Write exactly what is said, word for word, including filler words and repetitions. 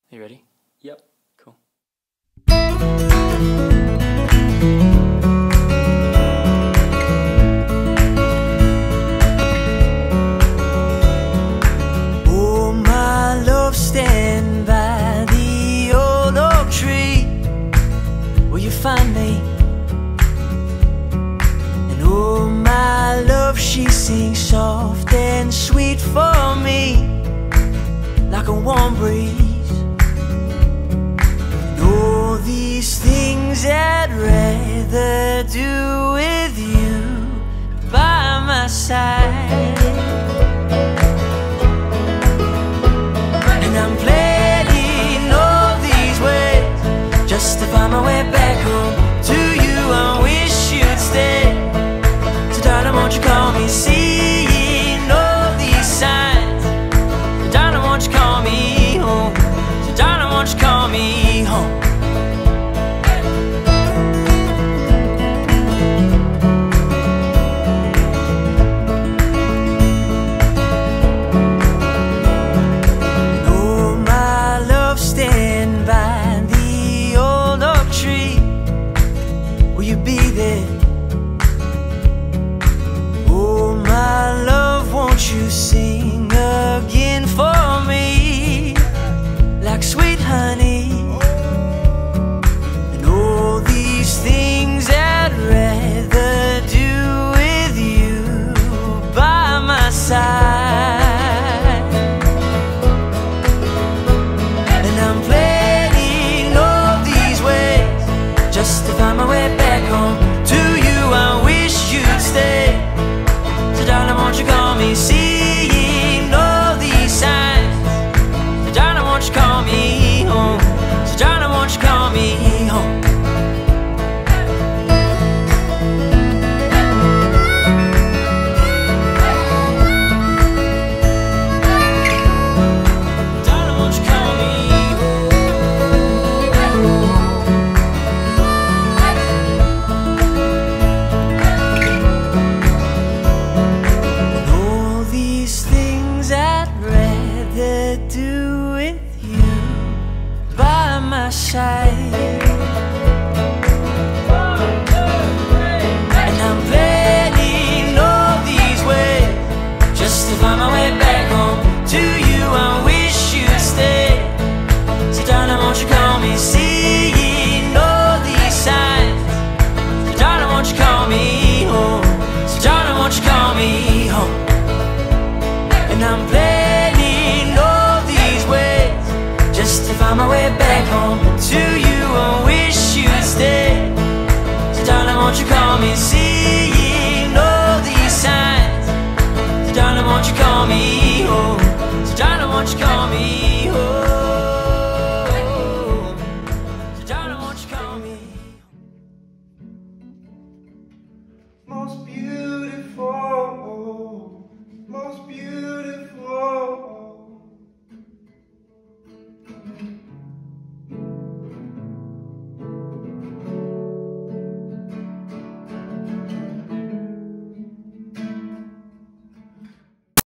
Are you ready? Yep. Cool. Oh, my love, stand by the old oak tree. Will you find me? And oh, my love, she sings soft and sweet for me, like a warm breeze. And all these things I'd rather do with you by my side. And I'm planning all these ways just to find my way back home to you. I wish you'd stay. So darling, won't you call me? Seeing all these signs. So darling, won't you call me home? So darling, won't you call me home? Will you be there? Oh, my love, won't you sing again for me, like sweet honey? And all these things I'd rather do with you by my side. And I'm planning all these ways just to find my way back home to you. I wish you'd stay. So darling, won't you call me? Seeing all these signs. So darling, won't you call me home? So darling, won't you call me home? Darling, won't you call me home? Do with you by my side. And I'm planning all these ways just to find my way back home to you. I wish you'd stay. So darling, won't you call me? Seeing all these signs. So darling, won't you call me home? So darling, won't you call me home? And I'm planning all these ways just to find my way back home to you. I wish you'd stay. So darling, won't you call me? See